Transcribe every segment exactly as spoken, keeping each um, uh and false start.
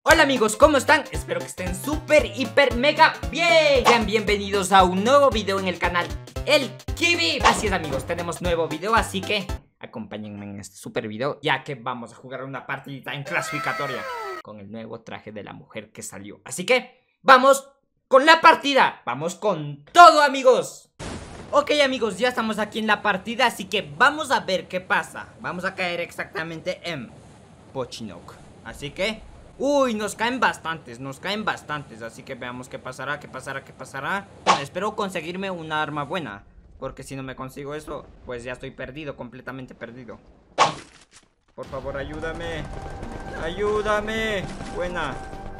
Hola amigos, ¿cómo están? Espero que estén súper, hiper, mega bien. Sean bienvenidos a un nuevo video en el canal El Kiwi. Así es amigos, tenemos nuevo video, así que acompáñenme en este super video, ya que vamos a jugar una partidita en clasificatoria con el nuevo traje de la mujer que salió. Así que vamos con la partida, vamos con todo amigos. Ok amigos, ya estamos aquí en la partida, así que vamos a ver qué pasa. Vamos a caer exactamente en Pochinok. Así que, uy, nos caen bastantes, nos caen bastantes. Así que veamos qué pasará, qué pasará, qué pasará. Bueno, espero conseguirme una arma buena, porque si no me consigo eso, pues ya estoy perdido, completamente perdido. Por favor, ayúdame. Ayúdame. Buena.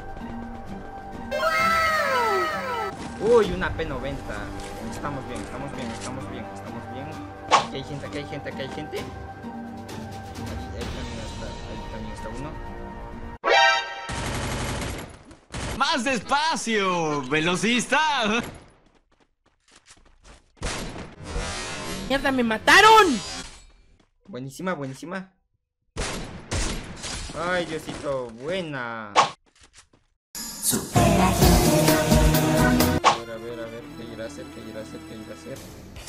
Uy, una P noventa. Estamos bien, estamos bien, estamos bien, estamos bien. Aquí hay gente, aquí hay gente, aquí hay gente. Ahí, ahí también está, ahí también está uno. ¡Más despacio, velocista! ¡Mierda, me mataron! Buenísima, buenísima. Ay, Diosito, buena. A ver, a ver, a ver, ¿qué irá a hacer? ¿Qué irá a hacer? ¿Qué irá a hacer?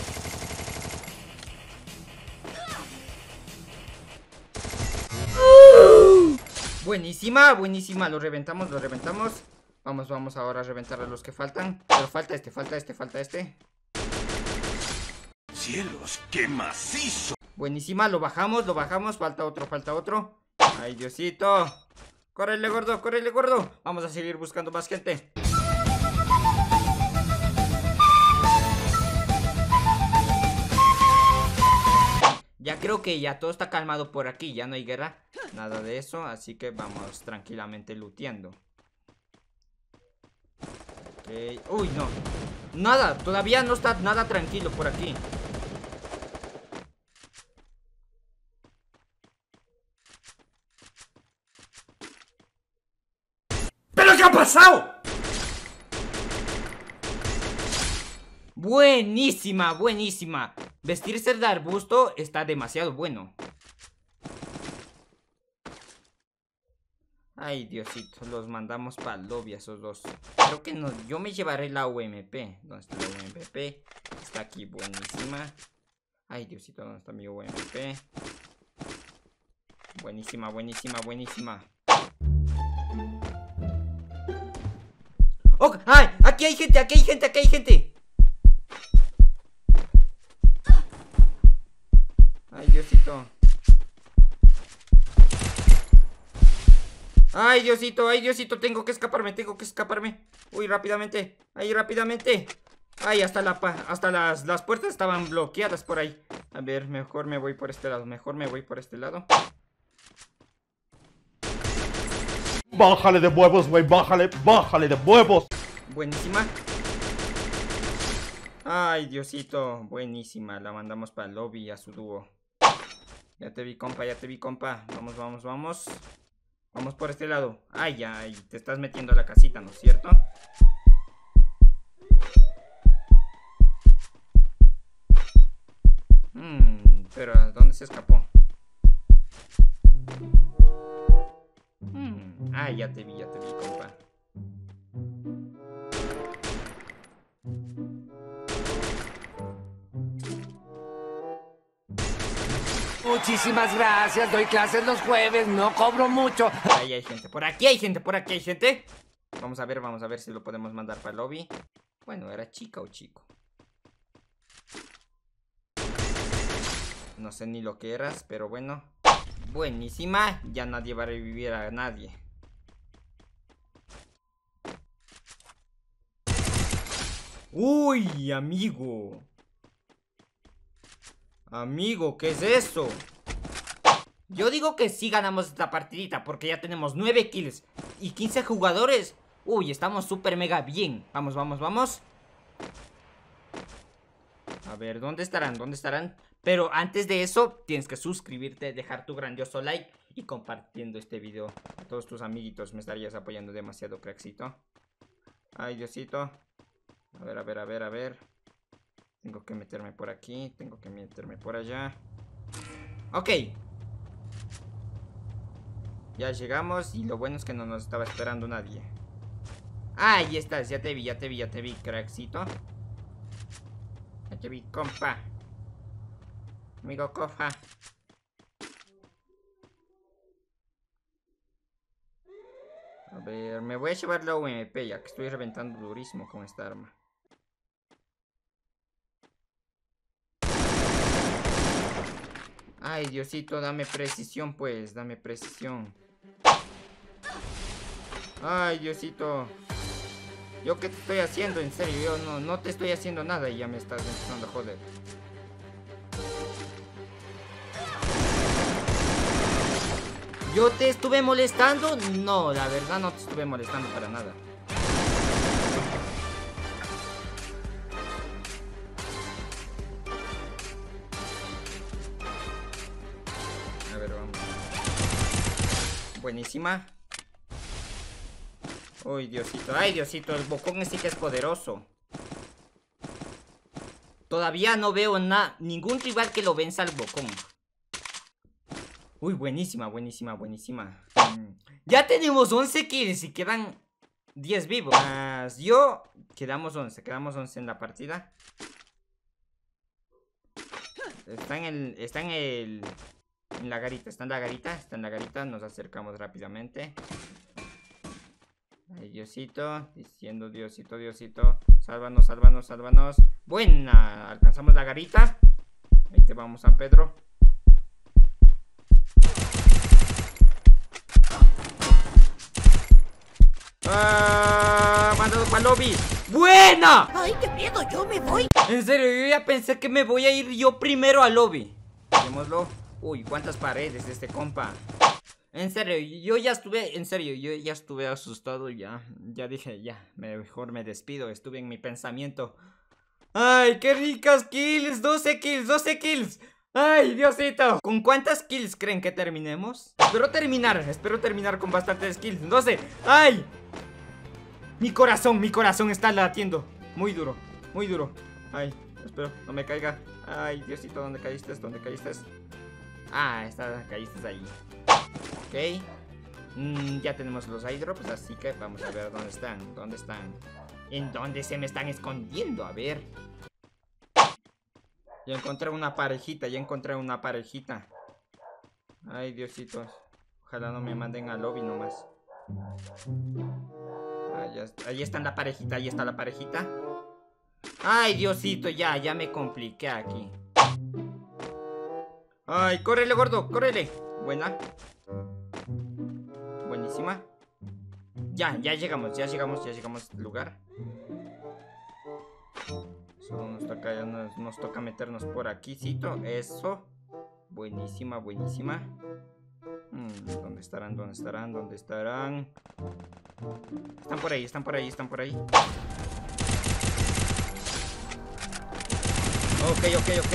Buenísima, buenísima. Lo reventamos, lo reventamos. Vamos, vamos ahora a reventar a los que faltan. Pero falta este, falta este, falta este. ¡Cielos, qué macizo! Buenísima, lo bajamos, lo bajamos. Falta otro, falta otro. Ay, Diosito. Córrele, gordo, córrele, gordo. Vamos a seguir buscando más gente. Ya creo que ya todo está calmado por aquí. Ya no hay guerra, nada de eso. Así que vamos tranquilamente looteando. Okay. Uy, no. Nada, todavía no está nada tranquilo por aquí. ¿Pero qué ha pasado? Buenísima, buenísima. Vestirse de arbusto está demasiado bueno. Ay, Diosito, los mandamos para el lobby esos dos. Creo que no, yo me llevaré la U M P. ¿Dónde está la U M P? Está aquí, buenísima. Ay, Diosito, ¿dónde está mi U M P? Buenísima, buenísima, buenísima. ¡Oh! ¡Ay! Aquí hay gente, aquí hay gente, aquí hay gente. Ay, Diosito. Ay, Diosito, ay, Diosito, tengo que escaparme, tengo que escaparme. Uy, rápidamente, ay, rápidamente. Ay, hasta, la, hasta las, las puertas estaban bloqueadas por ahí. A ver, mejor me voy por este lado, mejor me voy por este lado. Bájale de huevos, güey, bájale, bájale de huevos. Buenísima. Ay, Diosito, buenísima. La mandamos para el lobby a su dúo. Ya te vi, compa, ya te vi, compa. Vamos, vamos, vamos. Vamos por este lado. Ay, ay, te estás metiendo a la casita, ¿no es cierto? Hmm, pero ¿a dónde se escapó? Hmm, ay, ya te vi, ya te vi, compa. Muchísimas gracias, doy clases los jueves, no cobro mucho. Ahí hay gente, por aquí hay gente, por aquí hay gente. Vamos a ver, vamos a ver si lo podemos mandar para el lobby. Bueno, ¿era chica o chico? No sé ni lo que eras, pero bueno. Buenísima, ya nadie va a revivir a nadie. Uy, amigo. Amigo, ¿qué es eso? Yo digo que sí ganamos esta partidita, porque ya tenemos nueve kills y quince jugadores. Uy, estamos súper mega bien. Vamos, vamos, vamos. A ver, ¿dónde estarán? ¿Dónde estarán? Pero antes de eso, tienes que suscribirte, dejar tu grandioso like y compartiendo este video a todos tus amiguitos. Me estarías apoyando demasiado, crackcito. Ay, Diosito. A ver, a ver, a ver, a ver. Tengo que meterme por aquí, tengo que meterme por allá. Ok. Ya llegamos y lo bueno es que no nos estaba esperando nadie. Ah, ahí estás, ya te vi, ya te vi, ya te vi, crackcito. Ya te vi, compa. Amigo cofa. A ver, me voy a llevar la U M P ya que estoy reventando durísimo con esta arma. Ay, Diosito, dame precisión pues, dame precisión. Ay, Diosito. ¿Yo qué te estoy haciendo? En serio, yo no, no te estoy haciendo nada y ya me estás empezando a joder. ¿Yo te estuve molestando? No, la verdad no te estuve molestando para nada. A ver, vamos. Buenísima. Uy, Diosito. Ay, Diosito, el bocón sí que es poderoso. Todavía no veo nada, ningún rival que lo venza al bocón. Uy, buenísima, buenísima, buenísima. Mm. Ya tenemos once kills y quedan diez vivos. Más yo, quedamos once, quedamos once en la partida. Está en el, está en el, en la garita, está en la garita, está en la garita. Nos acercamos rápidamente. Ay, Diosito, diciendo Diosito, Diosito. Sálvanos, sálvanos, sálvanos. Buena, alcanzamos la garita. Ahí te vamos, San Pedro. Ah, mandado para el lobby. ¡Buena! ¡Ay, qué miedo! ¡Yo me voy! En serio, yo ya pensé que me voy a ir yo primero al lobby. Démoslo. Uy, cuántas paredes de este compa. En serio, yo ya estuve, en serio, yo ya estuve asustado ya. Ya dije, ya, mejor me despido. Estuve en mi pensamiento. ¡Ay, qué ricas kills! doce kills, doce kills. ¡Ay, Diosito! ¿Con cuántas kills creen que terminemos? Espero terminar, espero terminar con bastantes kills. doce. ¡Ay! Mi corazón, mi corazón está latiendo. Muy duro, muy duro. Ay, espero, no me caiga. Ay, Diosito, ¿dónde caíste? ¿Dónde caíste? Ah, está, caíste ahí. Ok. Mm, ya tenemos los airdrops, así que vamos a ver dónde están. ¿Dónde están? ¿En dónde se me están escondiendo? A ver. Ya encontré una parejita, ya encontré una parejita. Ay, Diositos. Ojalá no me manden al lobby nomás. Ahí, ahí está la parejita, ahí está la parejita. Ay, Diosito, ya, ya me compliqué aquí. Ay, córrele, gordo, córrele. Buena. Buenísima. Ya, ya llegamos, ya llegamos, ya llegamos al lugar. Solo nos toca, ya nos, nos toca meternos por aquí, cito. Eso. Buenísima, buenísima. Hmm, ¿dónde estarán? ¿Dónde estarán? ¿Dónde estarán? Están por ahí, están por ahí, están por ahí. Ok, ok, ok.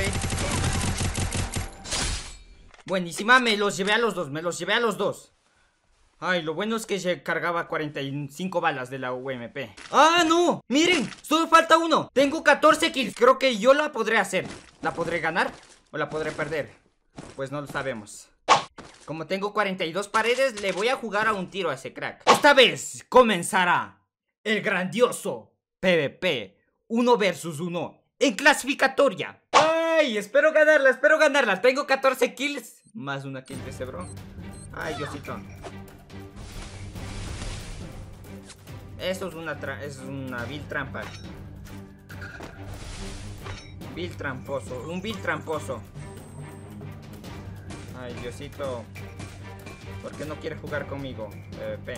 Buenísima, me los llevé a los dos, me los llevé a los dos. Ay, lo bueno es que se cargaba cuarenta y cinco balas de la U M P. ¡Ah, no! ¡Miren! Solo falta uno. Tengo catorce kills. Creo que yo la podré hacer. ¿La podré ganar o la podré perder? Pues no lo sabemos. Como tengo cuarenta y dos paredes, le voy a jugar a un tiro a ese crack. Esta vez comenzará el grandioso PvP uno versus uno en clasificatoria. ¡Ay! Espero ganarla, espero ganarla. Tengo catorce kills. Más una kill de ese bro. ¡Ay, Diosito! Eso es una, tra es una vil trampa. Vil tramposo, un vil tramposo. Ay, Diosito. ¿Por qué no quiere jugar conmigo? PvP.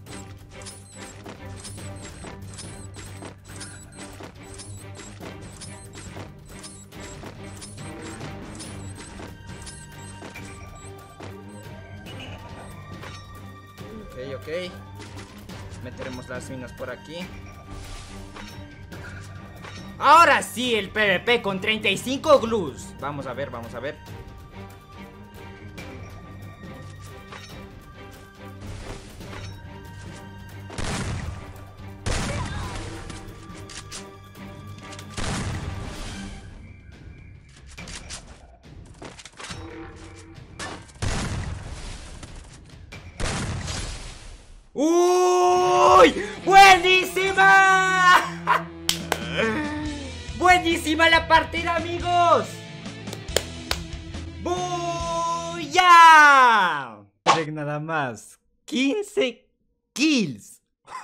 Ok, ok. Meteremos las minas por aquí. Ahora sí, el PvP con treinta y cinco glues. Vamos a ver, vamos a ver. ¡Uy! ¡Buenísima! ¡Buenísima la partida, amigos! ¡Buya! Miren nada más, quince kills.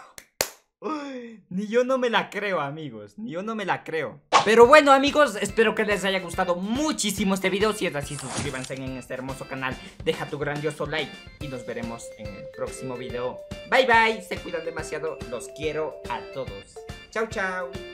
Ni yo no me la creo, amigos. Ni yo no me la creo. Pero bueno, amigos, espero que les haya gustado muchísimo este video. Si es así, suscríbanse en este hermoso canal. Deja tu grandioso like y nos veremos en el próximo video. Bye bye, se cuidan demasiado. Los quiero a todos. Chao, chao.